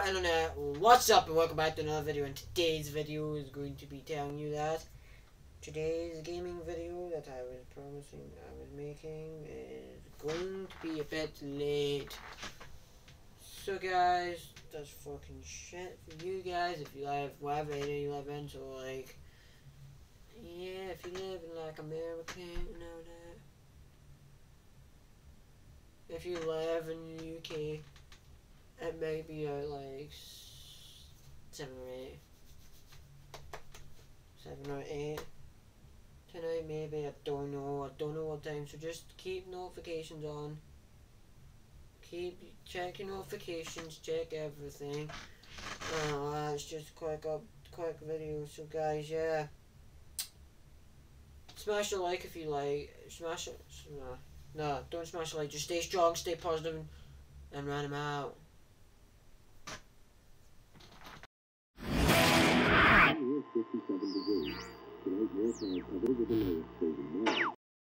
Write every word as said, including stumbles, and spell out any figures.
Internet, what's up and welcome back to another video, and today's video is going to be telling you that today's gaming video that I was promising I was making is going to be a bit late. So guys, that's fucking shit for you guys if you live wherever you live in, so like, yeah, if you live in like America, you know that. If you live in the U K, it may be at like seven or eight. Seven or eight. Tonight maybe, I don't know. I don't know what time. So just keep notifications on. Keep check your notifications, check everything. Uh, it's just a quick up quick video. So guys, yeah. Smash the like if you like. Smash it. No, no, don't smash the like. Just stay strong, stay positive, and run them out. fifty-seven degrees. Tonight, more clouds covered with a low exposure.